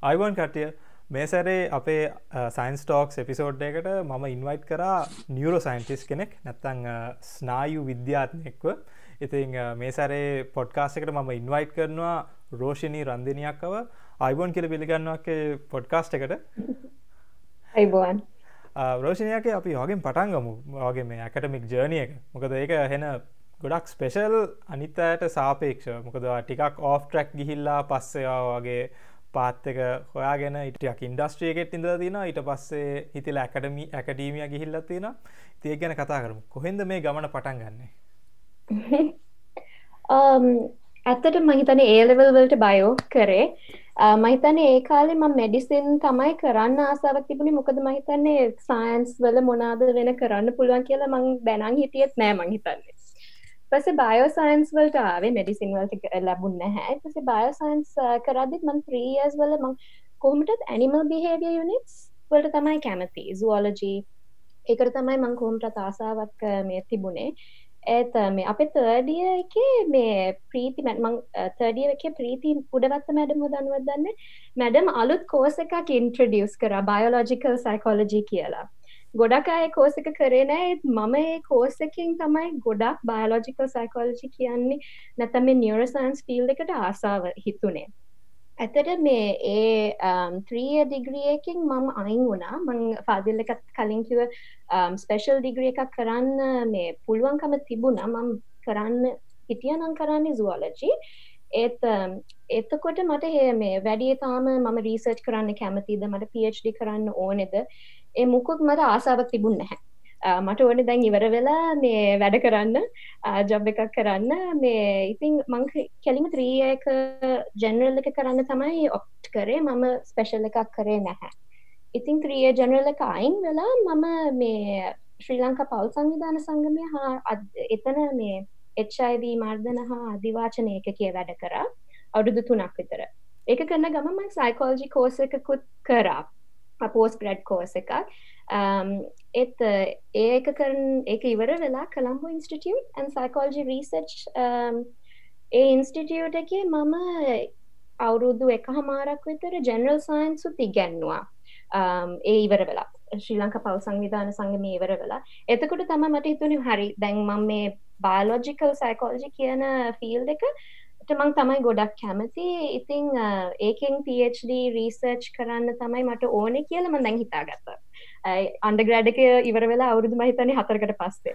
Ivan කටිය මේ සැරේ අපේ සයින්ස් ටෝක්ස් එපිසෝඩ් එකට මම ඉන්වයිට් කරා නියුරෝ සයින්ටිස් කෙනෙක් නැත්තං ස්නායු විද්‍යාත්මයෙක්ව. ඉතින් මේ සැරේ පොඩ්කාස්ට් එකට මම ඉන්වයිට් කරනවා රෝෂිනී රන්දිනියක්ව. අයිබෝන් කියලා පිළිගන්නවාක පොඩ්කාස්ට් එකට. අයිබෝන්. රෝෂිනියක අපි වගේ පටන් ගමු වගේ මේ ඇකඩමික් ජර්නි එක. මොකද ඒක හෙන ගොඩක් ස්පෙෂල් අනිත්තයට සාපේක්ෂව. මොකද ටිකක් ඕෆ් ට්‍රැක් ගිහිල්ලා පස්සේ වගේ පාත් එක හොයාගෙන ඉටියක් ඉන්ඩස්ට්‍රිය එකෙත් ඉඳලා තියෙනවා. ඊට පස්සේ හිතලා ඇකඩීමියා ගිහිල්ලා තියෙනවා. ඉතින් ඒක ගැන කතා කරමු. කොහෙන්ද මේ ගමන පටන් ගන්නෙ? ඇත්තට මම හිතන්නේ A level වලට බයෝ කරේ. මම හිතන්නේ ඒ කාලේ මම මෙඩිසින් තමයි කරන්න ආසාවක් තිබුණේ. මොකද මම හිතන්නේ සයන්ස් වල මොනවාද වෙන කරන්න පුළුවන් කියලා මම දැනන් හිටියෙත් නෑ මම හිතන්නේ. ඊපස්සේ බයෝ සයන්ස් වලට ආවේ මෙඩිසින් වලට ලැබුණ නැහැ. ඊපස්සේ බයෝ සයන්ස් කරද්දිත් මම 3 years වල මම කොහොමදත් ඇනිමල් බිහේවියර් යුනිට්ස් වලට තමයි කැමති. zoology ඒකට තමයි මම කොහොමදත් ආසාවක් මේ තිබුණේ. ඒත් මේ අපේ third year එකේ මේ ප්‍රීති මම third year එකේ ප්‍රීති උඩවත්ත මැඩම්ව දන්නවද? මැඩම් අලුත් කෝස් එකක් ඉන්ට්‍රොඩියුස් කරා biological psychology කියලා. ගොඩක් අය කෝස් එක කරේ නෑ. මම ඒ කෝස් එකෙන් තමයි ගොඩක් biological psychology කියන්නේ නැත්නම් මේ neuroscience field එකට ආසාව හිතුනේ. ඇත්තට මේ ඒ 3 year degree එකකින් මම අයින් වුණා. මම ෆාදිල් එකත් කලින් කිව්ව ස්පෙෂල් degree එකක් කරන්න මේ පුළුවන්කම තිබුණා. මම කරන්න හිටියා නම් කරන්නේ zoology. එතකොට මට මේ වැඩි තාම මම රිසර්ච් කරන්න කැමතිද, මට PhD කරන්න ඕනේද? ඒ මුකුත් මට ආසාවක් තිබුණ නැහැ. මට ඕනේ දැන් ඉවර වෙලා මේ වැඩ කරන්න, ජොබ් එකක් කරන්න. මේ ඉතින් මම කෙලින්ම 3 year එක ජෙනරල් එක කරන්න තමයි ඔප්ට් කරේ. මම ස්පෙෂල් එකක් කරේ නැහැ. ඉතින් 3 year ජෙනරල් එක අයින් වෙලා මම මේ ශ්‍රී ලංකා පෞල් සංවිධාන සංගමය හා එතන මේ HIV මර්ධන හා අධිවාචන ඒකකයේ වැඩ කරා අවුරුදු 3ක් විතර. ඒක කරන ගමන් මම සයිකොලොජි කෝස් එකකුත් කරා. post grad course එකක්. ඒක ඉවර වෙලා Colombo Institute and Psychology Research ඒ ඉන්ස්ටිටියුට් එකේ මම අවුරුදු 1.5ක් විතර ජෙනරල් සයන්ස් උත් ඉගෙනුවා. ඒ ඉවර වෙලා ශ්‍රී ලංකා පෞල් සංවිධාන සංගමයේ ඉවර වෙලා. එතකොට තමයි මට හිතුනේ හරි දැන් මම මේ biological psychology කියන field එක මං තමයි ගොඩක් කැමති. ඉතින් ඒකෙන් PhD research කරන්න තමයි මට ඕනේ කියලා මම දැන් හිතාගත්තා. undergrad එක ඉවර වෙලා අවුරුදු මම හිතන්නේ 4කට පස්සේ.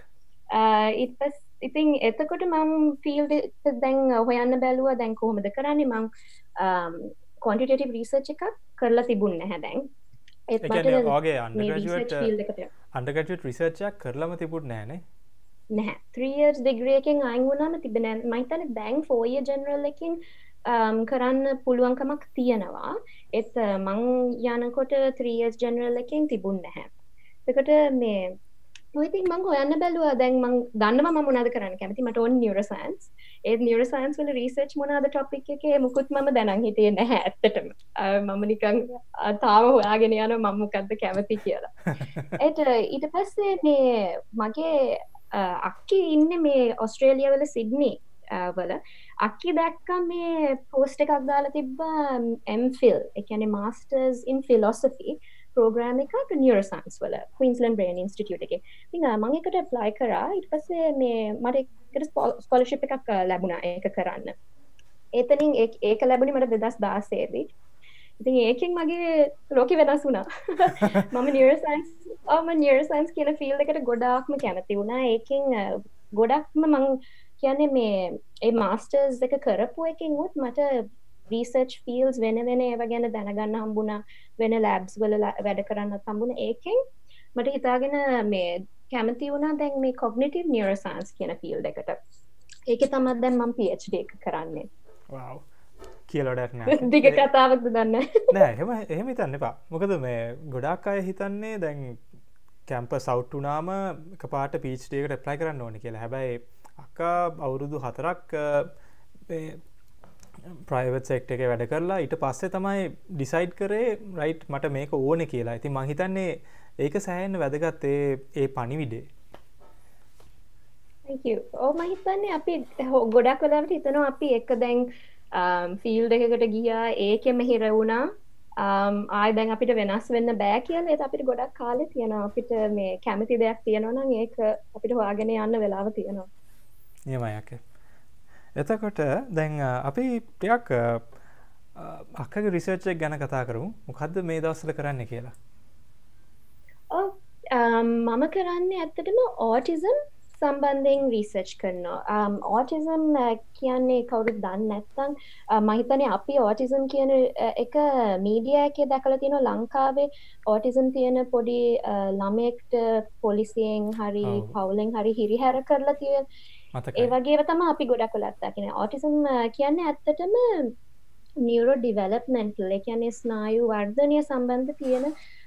ඉතින් එතකොට මම field එක දැන් හොයන්න බැලුවා දැන් කොහොමද කරන්නේ. මම quantitative research එකක් කරලා තිබුණ නැහැ දැන්. ඒත් මට ඔයගේ undergraduate research එකක් කරලාම තිබුණ නැහැ නේ. නැහැ. 3 years degree එකෙන් අයින් වුණාම තිබෙන්නේ නැහැ. මම හිතන්නේ දැන් 4 year general එකකින් කරන්න පුළුවන්කමක් තියෙනවා. ඒත් මං යනකොට 3 years general එකෙන් තිබුණ නැහැ. ඒකට මේ ඉතින් මං හොයන්න බැලුවා දැන් මං දන්නවා මම මොනවද කරන්න කැමති. මට ඕනේ neuroscience. ඒ neuroscience වල research මොනවද topic එකේ මුකුත් මම දැනන් හිටියේ නැහැ ඇත්තටම. මම නිකන් තාම හොයාගෙන යනවා මම මොකද්ද කැමති කියලා. ඊට පස්සේ මේ මගේ අක්කි ඉන්නේ මේ ඔස්ට්‍රේලියා වල සිඩ්නි වල. අක්කි දැක්කා මේ පෝස්ට් එකක් දාලා තිබ්බා MPhil. ඒ කියන්නේ Masters in Philosophy program එකක් neuroscience වල Queensland Brain Institute එකේ. ඉතින් මම ඒකට apply කරා. ඊට පස්සේ මේ මට ඒකට scholarship එකක් ලැබුණා ඒක කරන්න. එතනින් ඒක ලැබුණේ මට 2016 දී. ඉතින් ඒකෙන් මගේ ලෝකෙ වෙනස් වුණා. මම neuroscience කියන field එකට ගොඩාක්ම කැමති වුණා. ඒකෙන් ගොඩක්ම මම කියන්නේ මේ ඒ masters එක කරපු එකෙන් උත් මට research fields වෙන ඒවා ගැන දැනගන්න හම්බුණා. වෙන labs වල වැඩ කරන්නත් හම්බුණා. ඒකෙන් මට හිතාගෙන මේ කැමති වුණා දැන් මේ cognitive neuroscience කියන field එකට. ඒකේ තමයි දැන් මම PhD එක කරන්නේ. wow කියලොඩක් නෑ. දිග කතාවක්ද දන්නේ නෑ. එහෙම හිතන්න එපා. මොකද මේ ගොඩාක් අය හිතන්නේ දැන් කැම්පස් අවුට් වුණාම එකපාරට PhD එකට apply කරන්න ඕනේ කියලා. හැබැයි අක්කා අවුරුදු 4ක් ප්‍රයිවට් සෙක්ටර් එකේ වැඩ කරලා ඊට පස්සේ තමයි ඩිසයිඩ් කරේ රයිට් මට මේක ඕනේ කියලා. ඉතින් මං හිතන්නේ ඒක සෑහෙන්න වැදගත් ඒ පණිවිඩේ. thank you. මම හිතන්නේ අපි ගොඩක් වෙලාවට හිතනවා අපි එක දැන් ෆීල්ඩ් එකකට ගියා ඒකෙම හිර වුණා ආය දැන් අපිට වෙනස් වෙන්න බෑ කියලා ඒත් අපිට ගොඩක් කාලේ තියෙනවා අපිට මේ කැමති දෙයක් තියෙනවා නම් ඒක අපිට හොයාගෙන යන්න වෙලාව තියෙනවා. නියමයි. එතකොට දැන් අපි ටිකක් අක්කගේ රිසර්ච් එක ගැන කතා කරමු. මොකද්ද මේ දවස්වල කරන්න කියලා? මම කරන්නේ ඇත්තටම ඕටිසම් සම්බන්ධයෙන් රිසර්ච් කරනවා. ඕටිසම් කියන්නේ කවුරුත් දන්නේ නැත්නම් මම හිතන්නේ අපි ඕටිසම් කියන එක මීඩියා එකේ දැකලා තියෙනවා ලංකාවේ ඕටිසම් තියෙන පොඩි ළමයෙක්ට පොලිසියෙන් හරි පවුලෙන් හරි හිරිහැර කරලා තියෙන ඒ වගේව තමයි අපි ගොඩක් වෙලාවට දකින්නේ. ඕටිසම් කියන්නේ ඇත්තටම නියුරෝ ඩිවෙලොප්මන්ටල් ඒ කියන්නේ ස්නායු වර්ධනය සම්බන්ධ තියෙන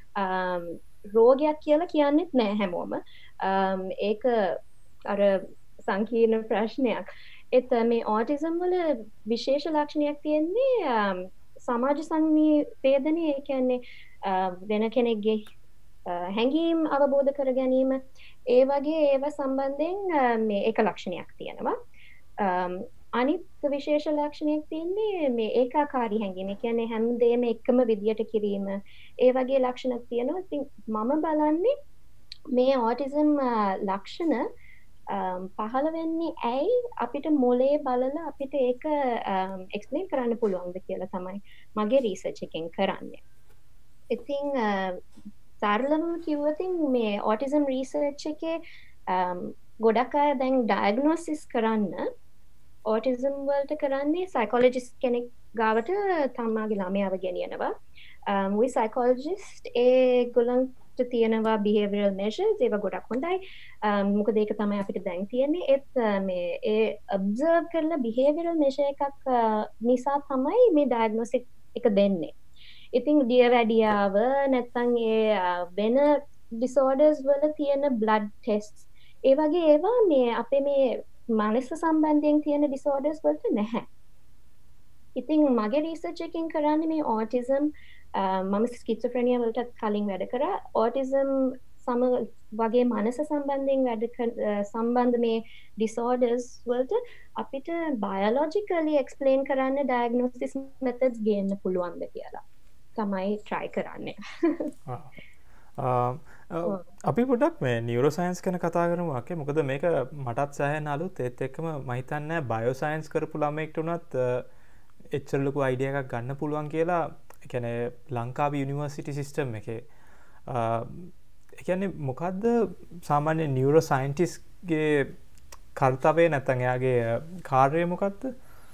රෝගයක් කියලා කියන්නෙත් නෑ හැමෝම. ඒක අර සංකීර්ණ ප්‍රශ්නයක්. ඒත් මේ ඕටිසම් වල විශේෂ ලක්ෂණයක් තියෙන්නේ සමාජ සංනිවේදනය ඒ කියන්නේ වෙන කෙනෙක්ගේ හැඟීම් අවබෝධ කර ගැනීම ඒ වගේ ඒව සම්බන්ධයෙන් මේ එක ලක්ෂණයක් තියෙනවා. අනිත් විශේෂ ලක්ෂණයක් තියෙන්නේ මේ ඒකාකාරී හැඟීම. ඒ කියන්නේ හැමදේම එකම විදියට කිරීම. ඒ වගේ ලක්ෂණක් තියෙනවා. ඉතින් මම බලන්නේ මේ ඕටිසම් ලක්ෂණ පහළ වෙන්නේ ඇයි අපිට මොලේ බලලා අපිට ඒක එක්ස්ප්ලেইন කරන්න පුළුවන්ද කියලා තමයි මගේ රිසර්ච් එකෙන් කරන්නේ. ඉතින් සරලවම කිව්වොත් මේ ඕටිසම් රිසර්ච් එකේ ගොඩක් අය දැන් ඩයග්නොසිස් කරන්න ඕටිසම් වලට කරන්නේ සයිකොලොජිස්ට් කෙනෙක් ගාවට තමන්ගේ ළමයාව ගෙනියනවා. we psychologist ඒගොල්ලන්ට තියෙනවා behavioral measures ඒවා ගොඩක් හොඳයි. මොකද ඒක තමයි අපිට දැන් තියෙන්නේ. ඒත් මේ ඒ observe කරලා behavioral measure එකක් නිසා තමයි මේ diagnosis එක දෙන්නේ. ඉතින් දියවැඩියාව නැත්නම් ඒ වෙන disorders වල තියෙන blood tests ඒ වගේ ඒවා මේ අපේ මේ මනස සම්බන්ධයෙන් තියෙන disorders වලට නැහැ. ඉතින් මගේ රිසර්ච් එකකින් කරන්නේ මේ autism මම ස්කිසොෆ්‍රෙනියා වලට කලින් වැඩ කරා. autism සම වගේ මනස සම්බන්ධයෙන් සම්බන්ධ මේ disorders වලට අපිට biologically explain කරන්න diagnosis methods ගේන්න පුළුවන්ද කියලා තමයි try කරන්නේ. අපි පොඩක් මේ නියුරෝසයන්ස් ගැන කතා කරමු අක්කේ. මොකද මේක මටත් සෑහෙන අලුත්. ඒත් එක්කම මම හිතන්නේ බයෝසයන්ස් කරපු ළමයෙක්ට උනත් එච්චර ලොකු අයිඩියා එකක් ගන්න පුළුවන් කියලා. ඒ කියන්නේ ලංකාවේ යුනිවර්සිටි සිස්ටම් එකේ ඒ කියන්නේ මොකද්ද සාමාන්‍ය නියුරෝ සයන්ටිස්ට්ගේ කර්තව්‍යය නැත්නම් එයාගේ කාර්යය මොකද්ද?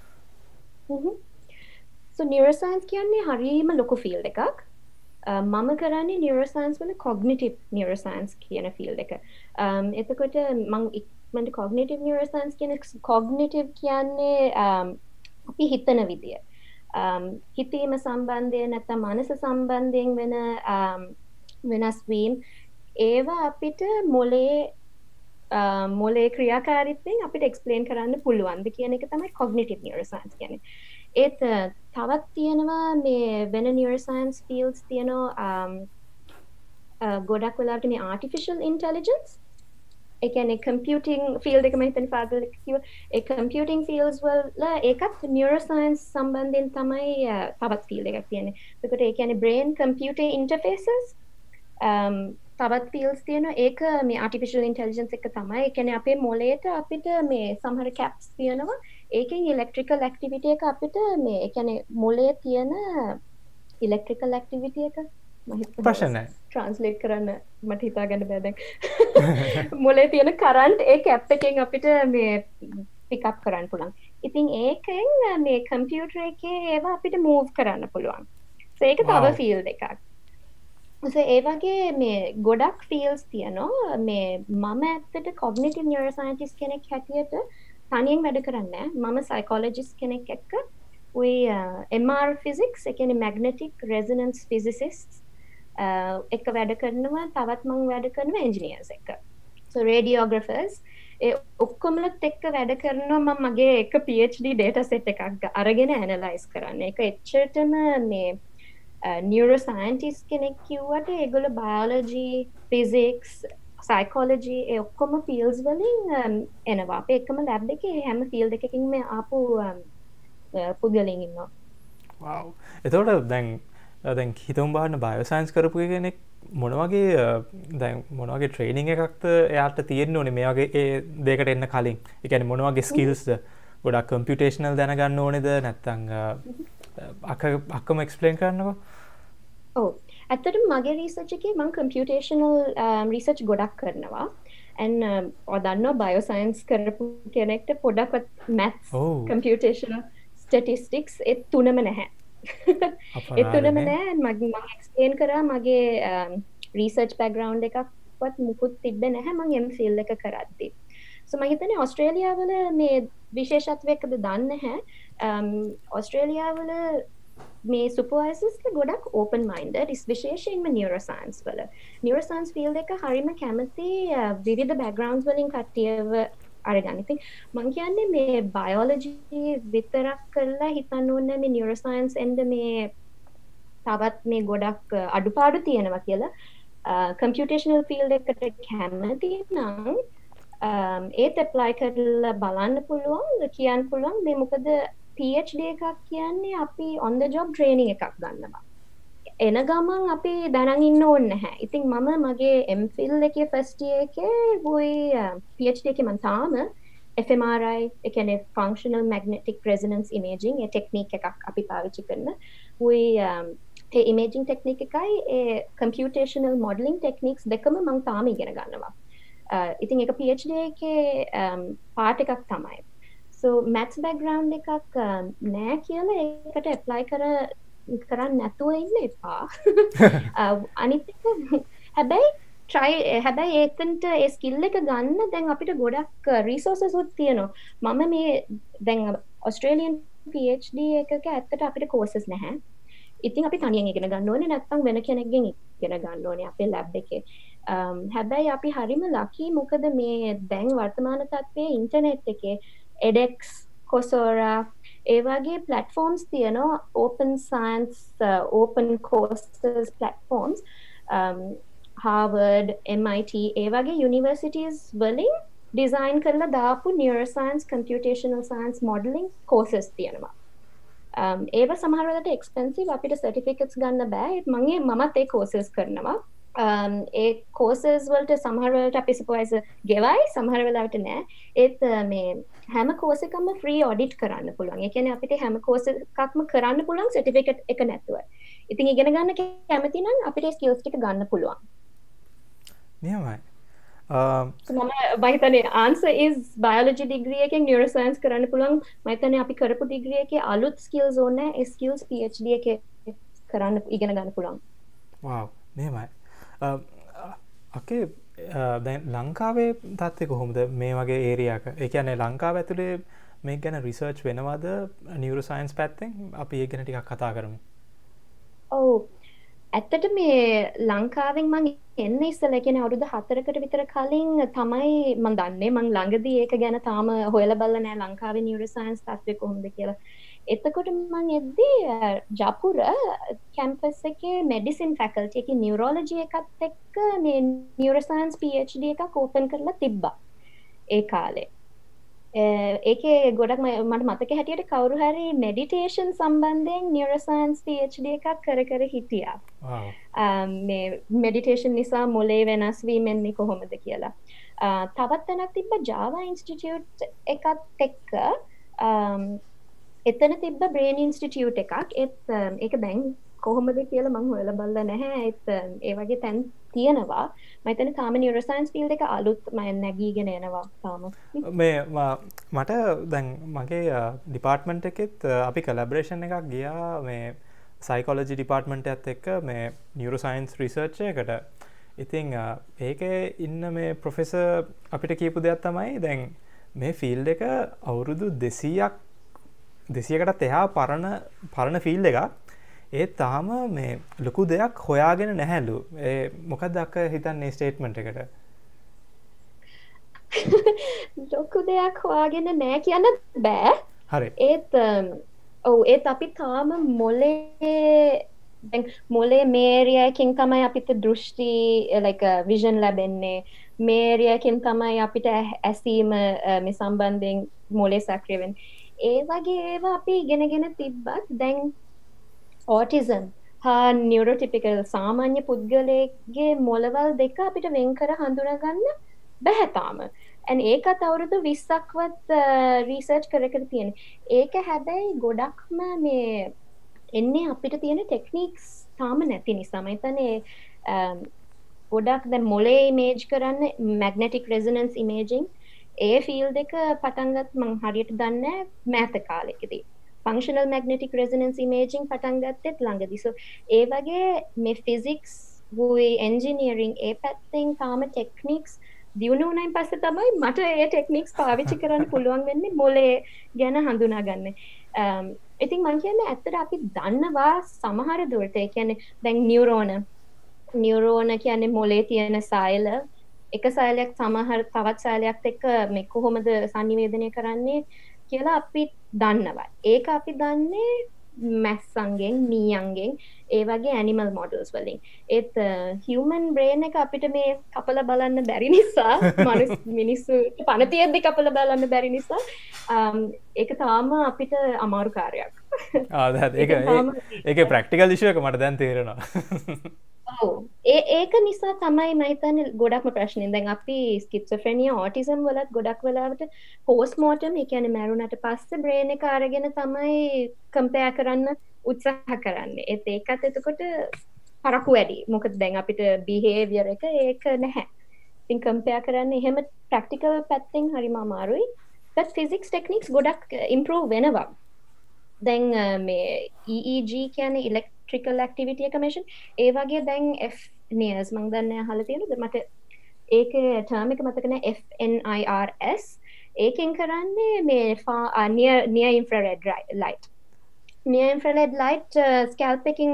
So neuroscience කියන්නේ හරියම ලොකු ෆීල්ඩ් එකක්. මම කරන්නේ neuroscience වල cognitive neuroscience කියන ෆීල්ඩ් එක. එතකොට මම ඉක්මනට cognitive neuroscience කියන cognitive කියන්නේ අපි හිතන විදිය. හිතීම සම්බන්ධයෙන් නැත්නම් මනස සම්බන්ධයෙන් වෙන වෙනස් වීම ඒවා අපිට මොලේ ක්‍රියාකාරීත්වයෙන් අපිට එක්ස්ප්ලেইন කරන්න පුළුවන්ද කියන එක තමයි cognitive neuroscience කියන්නේ. ඒත් තවත් තියෙනවා මේ වෙන neuroscience fields තියෙනවා ගොඩක් වෙලාවට මේ artificial intelligence ඒ කියන්නේ computing field එක මම හිතන්නේ පාදල කිව්වා ඒ computing fields වල ඒකත් neuroscience සම්බන්ධයෙන් තමයි තවත් field එකක් තියෙන්නේ. ඒකට ඒ කියන්නේ brain computer interfaces තවත් fields තියෙනවා. ඒක මේ artificial intelligence එක තමයි. ඒ කියන්නේ අපේ මොළයට අපිට මේ සමහර caps තියෙනවා. ඒකෙන් electrical activity එක අපිට මේ ඒ කියන්නේ මොළයේ තියෙන electrical activity එක ප්‍රශ්න නැහැ. translate කරන්න මට හිතා ගන්න බෑ දැන්. මොළයේ තියෙන current ඒ cap එකෙන් අපිට මේ pick up කරන්න පුළුවන්. ඉතින් ඒකෙන් මේ computer එකේ ඒවා අපිට move කරන්න පුළුවන්. so ඒක තව field එකක්. so ඒ වගේ මේ ගොඩක් fields තියෙනවා. මේ මම ඇත්තට cognitive neuroscientist කෙනෙක් හැටියට තනියෙන් වැඩ කරන්නේ නැහැ. මම psychologist කෙනෙක් එක්ක MR physics ඒ කියන්නේ magnetic resonance physicists එක වැඩ කරනවා. තවත් මම වැඩ කරනවා engineers එක්ක. so radiographers ඒ ඔක්කොමලත් එක්ක වැඩ කරනවා. මම මගේ එක PhD data set එකක් අරගෙන analyze කරන්න. ඒක එච්චරටම මේ neuroscientist කෙනෙක් කිව්වට ඒගොල්ලෝ biology, physics, psychology ඒ ඔක්කොම fields වලින් එනවා. අපේ එකම lab එකේ හැම field එකකින්ම ආපු පුද්ගලයන් ඉන්නවා. wow. එතකොට දැන් දැන් හිතම් බාන්න බයෝසයින්ස් කරපු කෙනෙක් මොනවගේ දැන් මොනවගේ ට්‍රේනිං එකක්ත එයාට තියෙන්න්න ඕනේ මේ වගේ ඒ දෙකට එන්න කලින් එකැන මොනවගේ ස්කිල්ස්ද ගොඩක් කම්පියුටේෂනල් දැනගන්න ඕනෙද නැත්තං අක්කම එක්ස්පලේන් කරන්නවා ඔව් ඇත්තට මගේ රීසර්ච් එකේ මම කම්පියුටේෂනල් රීසර්ච් ගොඩක් කරනවා and ඔදන්න බයෝසයින්ස් කරපු කෙනෙක්ට පොඩක්වත් මැත්ස් කම්පියුටේෂනල් ස්ටැටිස්ටික්ස් ඒ තුනම නැහැ එතුනම නෑ මම එක්ස්පලේන් කරා මගේ රීසර්ච් බෑග්ග්‍රවුන්ඩ් එකක්වත් මුකුත් තිබ්බ නැහැ මම එම්ෆිල් එක කරද්දි so මම හිතන්නේ ඕස්ට්‍රේලියාවල මේ විශේෂත්වයකද දන්නේ නැහැ ඕස්ට්‍රේලියාවල මේ සුපර්වයිසර්ස්ලා ගොඩක් ඕපන් මයින්ඩඩ් විශේෂයෙන්ම නියුරෝසයන්ස් වල නියුරෝසයන්ස් ෆීල්ඩ් එක හරිම කැමති විවිධ බෑග්ග්‍රවුන්ඩ්ස් වලින් කට්ටියව අරගන්න. ඉතින් මං කියන්නේ මේ බයෝලොජි විතරක් කරලා හිතන්න ඕනේ මේ නියුරෝසයන්ස් එන්ද මේ තවත් මේ ගොඩක් අඩුපාඩු තියෙනවා කියලා. කම්පියුටේෂනල් ෆීල්ඩ් එකට කැමති නම් ඒත් ඇප්ලයි කරලා බලන්න පුළුවන් කියන්න පුළුවන් මේ මොකද PhD එකක් කියන්නේ අපි on the job training එකක් ගන්නවා. එන ගමන් අපි දැනන් ඉන්න ඕනේ නැහැ. ඉතින් මම මගේ MPhil එකේ first year එකේ වුයි PhD එකේ මම තාම fMRI ඒ කියන්නේ functional magnetic resonance imaging ඒ ටෙක්නික් එකක් අපි පාවිච්චි කරන වුයි ඒ imaging technique එකයි ඒ computational modeling techniques දෙකම මම තාම ඉගෙන ගන්නවා. ඉතින් ඒක PhD එකේ part එකක් තමයි. so maths background එකක් නෑ කියලා ඒකට apply කරන්න නැතුව ඉන්න එපා. අනිත් එක හැබැයි ඒතන්ට ඒ ස්කිල් එක ගන්න දැන් අපිට ගොඩක් රිසෝසස් උත් තියෙනවා. මම මේ දැන් ඔස්ට්‍රේලියන් PhD එකක ඇත්තට අපිට කෝසස් නැහැ. ඉතින් අපි තනියෙන් ඉගෙන ගන්න ඕනේ නැත්නම් වෙන කෙනෙක්ගෙන් ඉගෙන ගන්න ඕනේ අපේ ලැබ් එකේ. හැබැයි අපි හරිම ලකි මොකද මේ දැන් වර්තමාන තත්ත්වයේ ඉන්ටර්නෙට් එකේ edX Coursera ඒ වගේ platforms තියෙනවා open science open courses platforms Harvard MIT ඒ වගේ universities වලින් design කරලා දාපු neuroscience computational science modeling courses තියෙනවා ඒව සමහර වෙලාවට expensive අපිට certificates ගන්න බෑ මමත් ඒ courses කරනවා ඒ courses වලට සමහර වෙලාවට අපි supervisor ගෙවයි සමහර වෙලාවට නෑ ඒත් මේ හැම course එකක්ම free audit කරන්න පුළුවන්. ඒ කියන්නේ අපිට හැම course එකක්ම කරන්න පුළුවන් certificate එක නැතුව. ඉතින් ඉගෙන ගන්න කැමති නම් අපිට skills ටික ගන්න පුළුවන්. නියමයි. මම හිතන්නේ answer is biology degree එකෙන් neuroscience කරන්න පුළුවන්. මම හිතන්නේ අපි කරපු degree එකේ අලුත් skills ඕනේ. ඒ skills PhD එකේ කරන්න ඉගෙන ගන්න පුළුවන්. wow නියමයි. අකේ දැන් ලංකාවේ තත්ත්වය කොහොමද මේ වගේ ඒරියාක? ඒ කියන්නේ ලංකාව ඇතුලේ මේක ගැන රිසර්ච් වෙනවද නියුරෝසයන්ස් පැත්තෙන්? අපි ඒක ගැන ටිකක් කතා කරමු. ඔව්. ඇත්තට මේ ලංකාවෙන් මම එන්න ඉස්සෙල්ලා කියන්නේ අවුරුදු 4කට විතර කලින් තමයි මම දන්නේ මම ළඟදී ඒක ගැන තාම හොයලා බලලා නැහැ ලංකාවේ නියුරෝසයන්ස් තත්ත්වය කොහොමද කියලා. එතකොට මම එද්දී ජපුර කැම්පස් එකේ මෙඩිසින් ෆැකල්ටි එකේ නියුරෝලොජි එකත් එක්ක මේ නියුරෝසයන්ස් PhD එකක් ඕපන් කරලා තිබ්බා ඒ කාලේ. ඒකේ ගොඩක් මට මතක හැටියට කවුරු හරි මෙඩිටේෂන් සම්බන්ධයෙන් නියුරෝසයන්ස් PhD එකක් කර හිටියා. මේ මෙඩිටේෂන් නිසා මොලේ වෙනස් වීම එන්නේ කොහොමද කියලා. තවත් තැනක් තිබ්බා Java Institute එකත් එක්ක එතන තිබ්බ බ්‍රේන් ඉන්ස්ටිටියුට් එකක් ඒක දැන් කොහොමද කියලා මම හොයලා බලලා නැහැ ඒ වගේ තැන් තියෙනවා මම හිතන්නේ තාම නියුරෝසයන්ස් ෆීල්ඩ් එක අලුත් මම නැගීගෙන එනවා තාම මේ මට දැන් මගේ ඩිපාර්ට්මන්ට් එකෙත් අපි කොලැබොරේෂන් එකක් ගියා මේ සයිකොලොජි ඩිපාර්ට්මන්ට් එකත් එක්ක මේ නියුරෝසයන්ස් රිසර්ච් එකට ඉතින් ඒකේ ඉන්න මේ ප්‍රොෆෙසර් අපිට කියපු දෙයක් තමයි දැන් මේ ෆීල්ඩ් එක අවුරුදු 200කටත් එහා පරණ ෆීල්ඩ් එකක් ඒත් තාම මේ ලොකු දෙයක් හොයාගෙන නැහැලු මොකක්ද අක්ක හිතන්නේ ස්ටේට්මන්ට් එකට ලොකු දෙයක් හොයාගෙන නැහැ කියන්න බෑ හරි ඒත් අපි තාම මොලේ මේ ඒරියා එකකින් තමයි අපිට දෘෂ්ටි like vision ලැබෙන්නේ මේ ඒරියා එකකින් තමයි අපිට ඇසීම මේ සම්බන්ධයෙන් මොලේ සක්‍රිය වෙන්නේ ඒ වගේ ඒවා අපි ඉගෙනගෙන තිබ්බත් දැන් autism හා නියුරෝටිපිකල් සාමාන්‍ය පුද්ගලයෙක්ගේ මොළවල් දෙක අපිට වෙන් කර හඳුනගන්න බැහැ තාම. and ඒකත් අවුරුදු 20ක්වත් රිසර්ච් කර තියෙන. ඒක හැබැයි ගොඩක්ම මේ එන්නේ අපිට තියෙන ටෙක්නික්ස් තාම නැති නිසා. මම හිතන්නේ ගොඩක් දැන් මොලේ ඉමේජ් කරන්න මැග්නටික් රෙසොනන්ස් ඉමේජින් ඒ ෆීල්ඩ් එක පටන් ගත් මම හරියට දන්නේ මෑත කාලෙකදී. ෆන්ක්ෂනල් මැග්නටික් රෙසොනන්ස් ඉමේජින් පටන් ගත්තෙත් ළඟදී. so ඒ වගේ මේ ෆිසික්ස් වූයි එන්ජිනියරින් ඒ පැත්තෙන් තාම ටෙක්නික්ස් දියුණු වුණායින් පස්සේ තමයි මට ඒ ටෙක්නික්ස් පාවිච්චි කරන්න පුළුවන් වෙන්නේ මොලේ ගැන හඳුනා ගන්න. ඉතින් මම කියන්නේ ඇත්තට අපි දන්නවා සමහර දුරට ඒ කියන්නේ දැන් නියුරෝන කියන්නේ මොලේ තියෙන සෛල එක සෛලයක් සමහර තවත් සෛලයක් එක්ක මේ කොහොමද සංනිවේදනය කරන්නේ කියලා අපි දන්නවා. ඒක අපි දන්නේ මැස්සන්ගෙන් මීයන්ගෙන් ඒ වගේ ඇනිමල් මොඩල්ස් වලින්. ඒත් හියුමන් බ්‍රේන් එක අපිට මේ කපලා බලන්න බැරි නිසා මිනිස්සු පණ තියෙද්දි කපලා බලන්න බැරි නිසා ඒක තාම අපිට අමාරු කාර්යයක්. ඒක ප්‍රැක්ටිකල් ඉෂුව එක මට දැන් තේරෙනවා. ඔව් ඒක නිසා තමයි මම හිතන්නේ ගොඩක්ම ප්‍රශ්නේ. දැන් අපි ස්කිසොෆ්‍රෙනියා ඔටිසම් වලත් ගොඩක් වෙලාවට පෝස්ට්මෝර්ටම් ඒ කියන්නේ මැරුණට පස්සේ බ්‍රේන් එක අරගෙන තමයි කම්පෙයාර් කරන්න උත්සාහ කරන්නේ. ඒකත් එතකොට පරක්කු වැඩි. මොකද දැන් අපිට බිහේවියර් එක ඒක නැහැ. ඉතින් කම්පෙයාර් කරන්න එහෙම ප්‍රැක්ටිකල් පැත්තෙන් හරිම අමාරුයි. but physics techniques ගොඩක් improve වෙනවා. දැන් මේ EEG කියන්නේ electrical activity එක measure ඒ වගේ දැන් FNIRS මම දන්නේ අහලා තියෙනවද මට ඒකේ term එක මතක නැහැ FNIRS ඒකෙන් කරන්නේ මේ near infrared light scalp එකකින්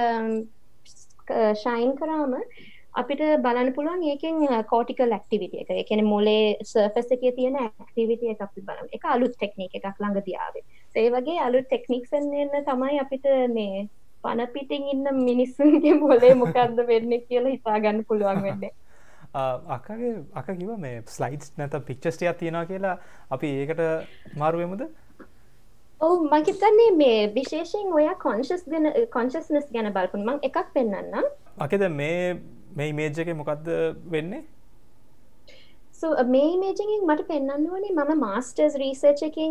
shine කරාම අපිට බලන්න පුළුවන් ඒකෙන් cortical activity එක. ඒ කියන්නේ මොලේ surface එකේ තියෙන activity එක අපි බලමු. ඒක අලුත් ටෙක්නික් එකක් ළඟදී ආවේ. ඒ වගේ අලුත් ටෙක්නික්ස් එන්න තමයි අපිට මේ පන පිටින් ඉන්න මිනිස්සුන්ගේ මොලේ මොකද්ද වෙන්නේ කියලා හිතා ගන්න පුළුවන් වෙන්නේ. අක්කා කිව්වා මේ ස්ලයිඩ්ස් නැත්නම් පික්චර්ස් ටිකක් තියනවා කියලා අපි ඒකට මාරු වෙමුද? ඔව් මම හිතන්නේ මේ විශේෂයෙන් ඔයා කොන්ෂස්නස් ගැන බලපන් මම එකක් පෙන්නන්නම්. අකේද මේ ඉමේජ් එකේ මොකද්ද වෙන්නේ? so මේ ඉමේජ් එකෙන් මට පෙන්වන්න ඕනේ මම මාස්ටර්ස් රිසර්ච් එකකින්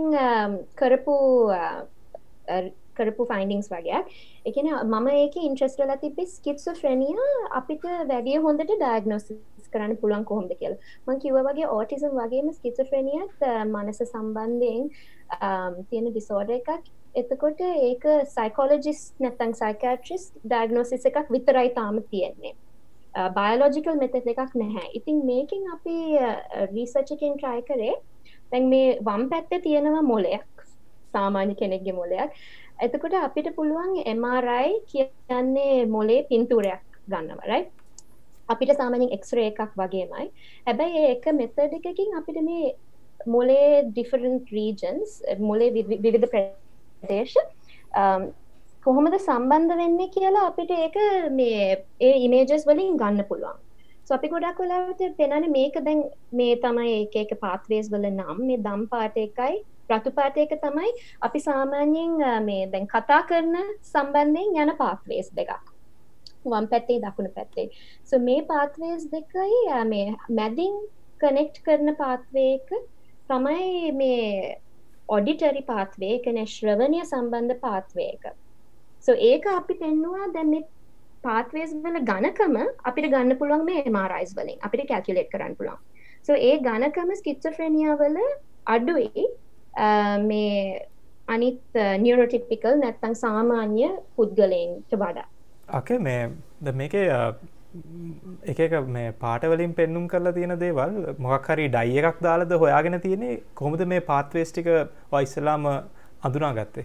කරපු ෆයින්ඩින්ග්ස් වගේක්. ඒ කියන්නේ මම ඒකේ ඉන්ට්‍රෙස්ට් වෙලා තිබ්බේ ස්කිසොෆ්‍රෙනියා අපිට වැඩි හොඳට ඩයග්නොසිස් කරන්න පුළුවන් කොහොමද කියලා. මම කිව්වා වගේ ඔටිසම් වගේම ස්කිසොෆ්‍රෙනියාත් මනස සම්බන්ධයෙන් තියෙන ඩිසෝඩර් එකක්. එතකොට ඒක සයිකොලොජිස්ට් නැත්නම් සයිකියාට්‍රිස්ට් ඩයග්නොසිස් එකක් විතරයි තාම තියෙන්නේ. බයොලොජිකල් මෙතඩ් එකක් නැහැ. ඉතින් මේකෙන් අපි රිසර්ච් එකෙන් try කරේ දැන් මේ වම් පැත්තේ තියෙනවා මොලයක්. සාමාන්‍ය කෙනෙක්ගේ මොලයක්. එතකොට අපිට පුළුවන් MRI කියන්නේ මොලේ පින්තූරයක් ගන්නවා right? අපිට සාමාන්‍යයෙන් X-ray එකක් වගේමයි. හැබැයි ඒ එක මෙතඩ් එකකින් අපිට මේ මොලේ different regions මොලේ විවිධ ප්‍රදේශ කොහොමද සම්බන්ධ වෙන්නේ කියලා අපිට ඒක මේ ඒ ඉමේජස් වලින් ගන්න පුළුවන්. so අපි ගොඩක් වෙලාවට පේනනේ මේක දැන් මේ තමයි එක pathways වල නම් මේ දම් පාට එකයි රතු පාට එක තමයි අපි සාමාන්‍යයෙන් මේ දැන් කතා කරන සම්බන්ධයෙන් යන pathways දෙකක්. වම් පැත්තේ දකුණු පැත්තේ. so මේ pathways දෙකයි මේ මැදින් connect කරන pathway එක තමයි මේ auditory pathway එක නේ ශ්‍රවණීය සම්බන්ධ pathway එක. so ඒක අපි පෙන්නවා දැන් මේ pathways වල ඝනකම අපිට ගන්න පුළුවන් මේ MRIs වලින් අපිට calculate කරන්න පුළුවන්. so ඒ ඝනකම ස්කිසොෆ්‍රෙනියා වල අඩුයි මේ අනිත් නියුරෝටිපිකල් නැත්නම් සාමාන්‍ය පුද්ගලයන්ට වඩා. okay මේ මේකේ එක මේ පාට වලින් පෙන්눔 කරලා තියෙන දේවල් මොකක් හරි ඩයි එකක් දාලාද හොයාගෙන තියෙන්නේ කොහොමද මේ pathways ටික ඔය ඉස්සලාම අඳුනාගත්තේ?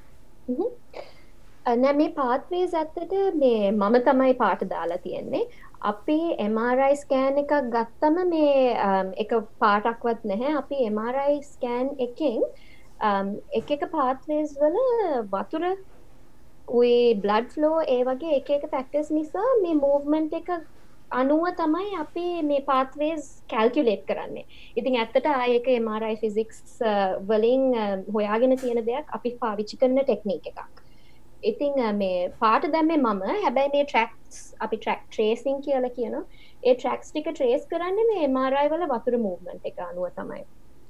නෑ මේ pathways ඇත්තට මේ මම තමයි පාට දාලා තියෙන්නේ. අපි MRI ස්කෑන් එකක් ගත්තම මේ එක පාටක්වත් නැහැ. අපි MRI ස්කෑන් එකෙන් එක pathways වල වතුර ඔය blood flow ඒ වගේ එක factors නිසා මේ movement එක අනුව තමයි අපි මේ pathways calculate කරන්නේ. ඉතින් ඇත්තට ආයේ ඒක MRI physics වලින් හොයාගෙන තියෙන දෙයක් අපි පාවිච්චි කරන ටෙක්නික් එකක්. ඉතිං මේ පාට දැම්මේ මම හැබැයි මේ ට්‍රක්ස් අපි ට්‍රක් ට්‍රේසිං කියලා කියනවා ඒ ට්‍රක්ස් ටික ට්‍රේස් කරන්නේ මේ MRI වල වතුර මූව්මන්ට් එක අනුව තමයි.